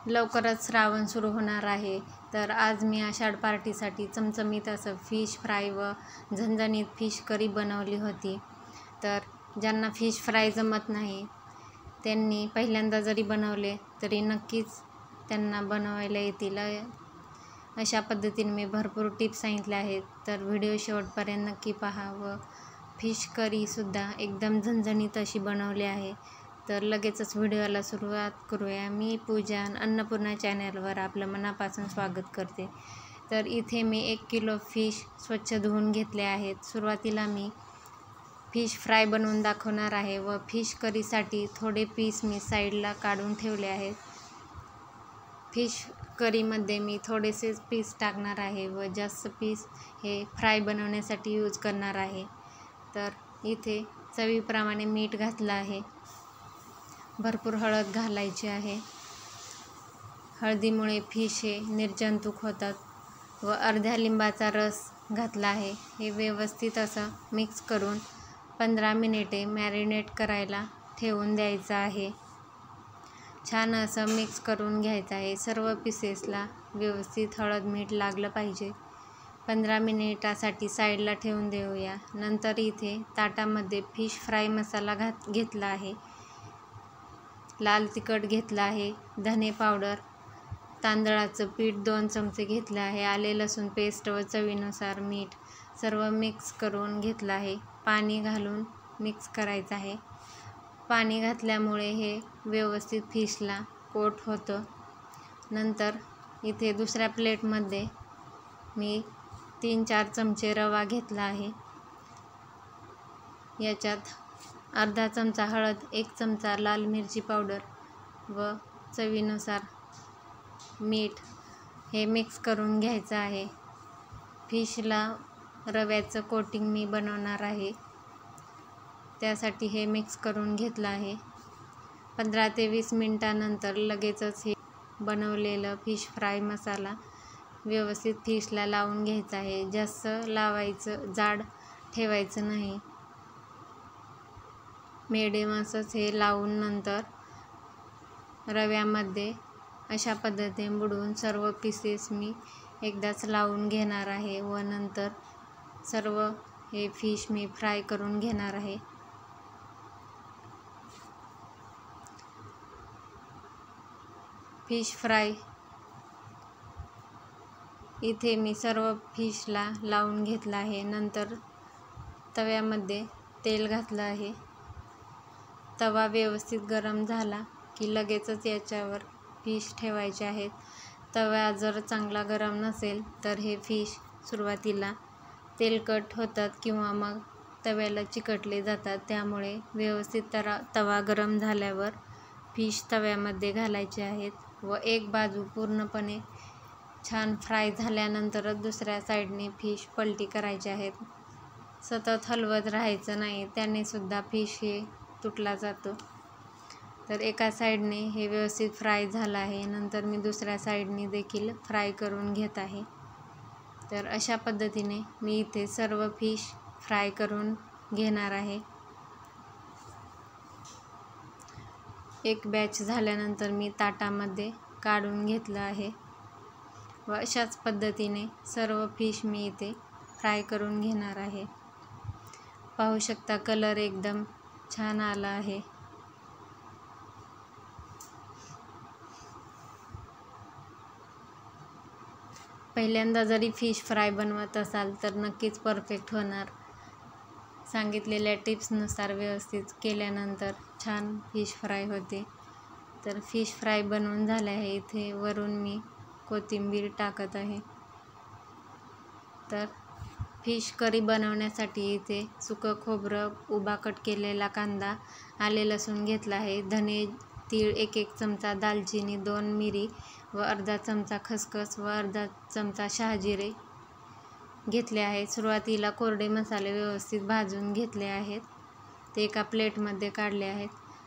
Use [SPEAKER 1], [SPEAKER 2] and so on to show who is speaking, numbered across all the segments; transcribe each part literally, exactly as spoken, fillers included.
[SPEAKER 1] लवकरच श्रावण सुरू होणार आहे, तर आज मी आषाढ पार्टीसाठी चमचमीत असं फिश फ्राय व झणझणीत फिश करी बनवली होती. तर ज्यांना फिश फ्राय जमत नाही त्यांनी पहिल्यांदा जरी बनवले तरी नक्कीच त्यांना बनवायला येतील. अशा पद्धतीने मी भरपूर टिप्स सांगितल्या आहेत, तर व्हिडिओ शेवटपर्यंत नक्की पहा. व फिश करीसुद्धा एकदम झणझणीत अशी बनवली आहे. तर लगेचच व्हिडिओला सुरुवात करूया. मी पूजा अन्नपूर्णा चॅनलवर आपलं मनापासून स्वागत करते. तर इथे मी एक किलो फिश स्वच्छ धुवून घेतले आहेत. सुरुवातीला मी फिश फ्राय बनवून दाखवणार आहे व फिश करीसाठी थोडे पीस मी साईडला काढून ठेवले आहेत. फिश करीमध्ये मी थोडेसे पीस टाकणार आहे व जास्त पीस हे फ्राय बनवण्यासाठी यूज करणार आहे. तर इथे चवीप्रमाणे मीठ घातलं आहे. भरपूर हळद घालायची आहे. हळदीमुळे फिश हे निर्जंतुक होतात. व अर्ध्या लिंबाचा रस घातला आहे. हे व्यवस्थित असं मिक्स करून पंधरा मिनिटे मॅरिनेट करायला ठेवून द्यायचं आहे. छान असं मिक्स करून घ्यायचं आहे. सर्व पीसेसला व्यवस्थित हळद मीठ लागलं पाहिजे. पंधरा मिनिटासाठी साईडला ठेवून देऊया. नंतर इथे ताटामध्ये फिश फ्राय मसाला घात घेतला आहे. लाल तिखट घेतलं आहे. धने पावडर, तांदळाचं पीठ दोन चमचे घेतलं आहे. आले लसूण पेस्ट व चवीनुसार मीठ सर्व मिक्स करून घेतलं आहे. पाणी घालून मिक्स करायचं आहे. पाणी घातल्यामुळे हे व्यवस्थित फिशला कोट होतं. नंतर इथे दुसऱ्या प्लेटमध्ये मी तीन चार चमचे रवा घेतला आहे. याच्यात अर्धा चमचा हळद, एक चमचा लाल मिरची पावडर व चवीनुसार मीठ हे मिक्स करून घ्यायचं आहे. फिशला रव्याचं कोटिंग मी बनवणार आहे, त्यासाठी हे मिक्स करून घेतलं आहे. पंधरा ते वीस मिनटानंतर लगेचच हे बनवलेलं फिश फ्राय मसाला व्यवस्थित फिशला लावून घ्यायचा आहे. जास्त लावायचं, जाड ठेवायचं नाही. मिडियम असंच हे लावून नंतर रव्यामध्ये अशा पद्धतीने बुडवून सर्व पीसेस मी एकदाच लावून घेणार आहे व नंतर सर्व हे फिश मी फ्राय करून घेणार आहे. फिश फ्राय इथे मी सर्व फिशला लावून घेतलं आहे. नंतर तव्यामध्ये तेल घातलं आहे. तवा व्यवस्थित गरम झाला की लगेचच याच्यावर फिश ठेवायचे आहेत. तवा जर चांगला गरम नसेल तर हे फिश सुरुवातीला तेलकट होतात किंवा मग तव्याला चिकटले जातात. त्यामुळे व्यवस्थित तरा तवा गरम झाल्यावर फिश तव्यामध्ये घालायचे आहेत व एक बाजू पूर्णपणे छान फ्राय झाल्यानंतरच दुसऱ्या साईडने फिश पलटी करायचे आहेत. सतत हलवत राहायचं नाही, त्याने सुद्धा फिश हे तुटला जातो. तर एका साईडने हे व्यवस्थित फ्राय झालं आहे. नंतर मी दुसऱ्या साईडने देखील फ्राय करून घेत आहे. तर अशा पद्धतीने मी इथे सर्व फिश फ्राय करून घेणार आहे. एक बॅच झाल्यानंतर मी ताटामध्ये काढून घेतलं आहे व अशाच पद्धतीने सर्व फिश मी इथे फ्राय करून घेणार आहे. पाहू शकता कलर एकदम छान आला आहे. पहिल्यांदा जरी फिश फ्राय बनवत असाल तर नक्कीच परफेक्ट होणार. सांगितलेल्या टिप्सनुसार व्यवस्थित केल्यानंतर छान फिश फ्राय होते. तर फिश फ्राय बनवून झाले आहे. इथे वरून मी कोथिंबीर टाकत आहे. तर फिश करी बनवण्यासाठी इथे सुकं खोबरं, उभा कट केलेला कांदा, आले लसूण घेतला आहे. धने, तीळ एक एक चमचा, दालचिनी, दोन मिरी व अर्धा चमचा खसखस व अर्धा चमचा शहाजिरे घेतले आहे. सुरुवातीला कोरडे मसाले व्यवस्थित भाजून घेतले आहेत, ते एका प्लेटमध्ये काढले आहेत.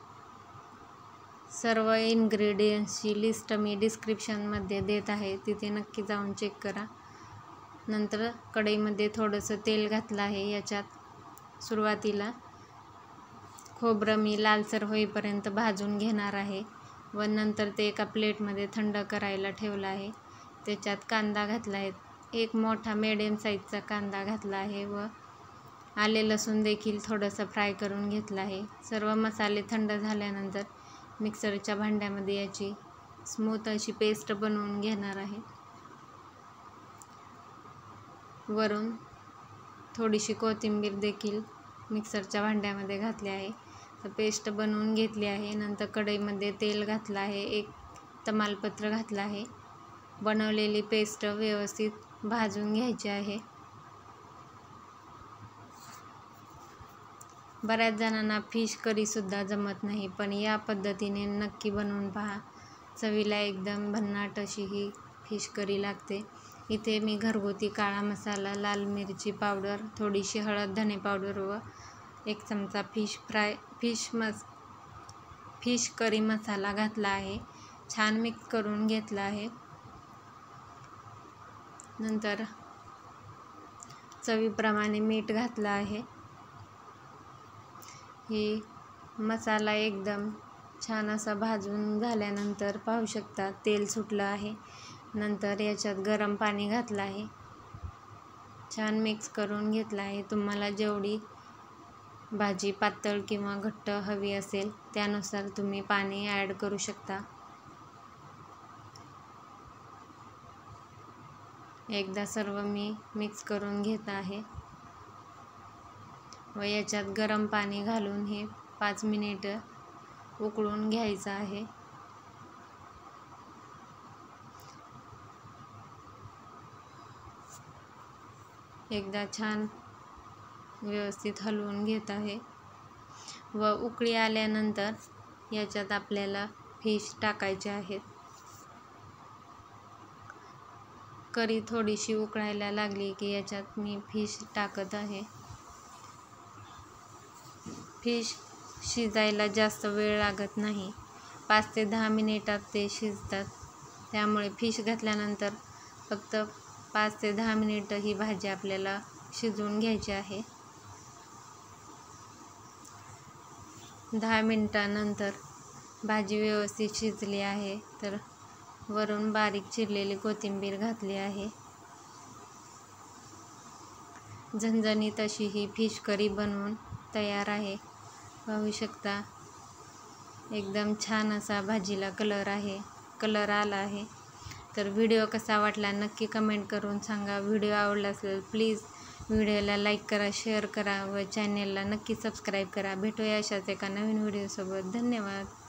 [SPEAKER 1] सर्व इन्ग्रेडियंट्सची लिस्ट मी डिस्क्रिप्शनमध्ये देत आहे, तिथे नक्की जाऊन चेक करा. नंतर कढईमध्ये थोडंसं तेल घातलं आहे. याच्यात सुरुवातीला खोबरं मी लालसर होईपर्यंत भाजून घेणार आहे. व नंतर ते एका प्लेटमध्ये थंड करायला ठेवलं आहे. त्याच्यात कांदा घातला आहे, एक मोठा मिडियम साईजचा कांदा घातला आहे व आले लसूण देखील थोडंसं फ्राय करून घेतलं आहे. सर्व मसाले थंड झाल्यानंतर मिक्सरच्या भांड्यामध्ये याची स्मूथ अशी पेस्ट बनवून घेणार आहे. वरून थोडीशी कोथिंबीर देखील मिक्सरच्या भांड्यामध्ये घातली आहे. तर पेस्ट बनवून घेतली आहे. नंतर कढईमध्ये तेल घातलं आहे, एक तमालपत्र घातलं आहे. बनवलेली पेस्ट व्यवस्थित भाजून घ्यायची आहे. बऱ्याच जणांना फिश करीसुद्धा जमत नाही, पण या पद्धतीने नक्की बनवून पहा. चवीला एकदम भन्नाट अशी ही फिश करी लागते. इथे मी घरगुती काळा मसाला, लाल मिरची पावडर, थोडीशी हळद, धने पावडर व एक चमचा फिश फ्राय फिश मस फिश करी मसाला घातला आहे. छान मिक्स करून घेतला आहे. नंतर चवीप्रमाणे मीठ घातलं आहे. ही मसाला एकदम छान असा भाजून झाल्यानंतर पाहू शकता तेल सुटलं आहे. नंतर याच्यात गरम पाणी घातलं आहे. छान मिक्स करून घेतलं आहे. तुम्हाला जेवढी भाजी पातळ किंवा घट्ट हवी असेल त्यानुसार तुम्ही पाणी ॲड करू शकता. एकदा सर्व मी मिक्स करून घेत आहे व याच्यात गरम पाणी घालून हे पाच मिनिटं उकळून घ्यायचं आहे. एकदा छान व्यवस्थित हलवून घेत आहे व उकळी आल्यानंतर याच्यात आपल्याला फिश टाकायचे आहेत. करी थोडीशी उकळायला लागली की याच्यात मी फिश टाकत आहे. फिश शिजायला जास्त वेळ लागत नाही, पाच ते दहा मिनिटात ते शिजतात. त्यामुळे फिश घातल्यानंतर फक्त पाच ते दहा मिनिटं ही भाजी आपल्याला शिजवून घ्यायची आहे. दहा मिनिटानंतर भाजी व्यवस्थित शिजली आहे. तर वरून बारीक चिरलेली कोथिंबीर घातली आहे. झणझणीत अशी ही फिश करी बनवून तयार आहे. पाहू शकता एकदम छान असा भाजीला कलर आहे कलर आला आहे. तर व्हिडिओ कसा वाटला नक्की कमेंट करून सांगा. व्हिडिओ आवडला असेल प्लीज व्हिडिओला लाईक करा, शेअर करा व चॅनेलला नक्की सबस्क्राईब करा. भेटूया अशाच एका नवीन व्हिडिओसोबत. धन्यवाद.